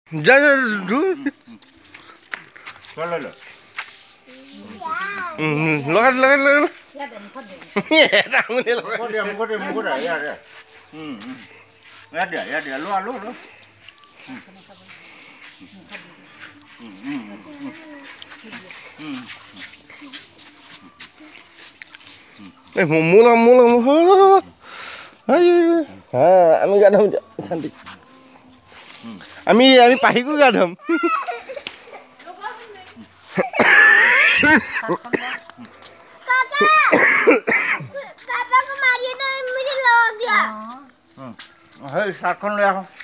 যা যা লগাই লগাই লগাই এটা শুনি মূল মূল আমি গা ধুম শান্তি আমি পাহিকো গা ধুম hey, sarkon le ako.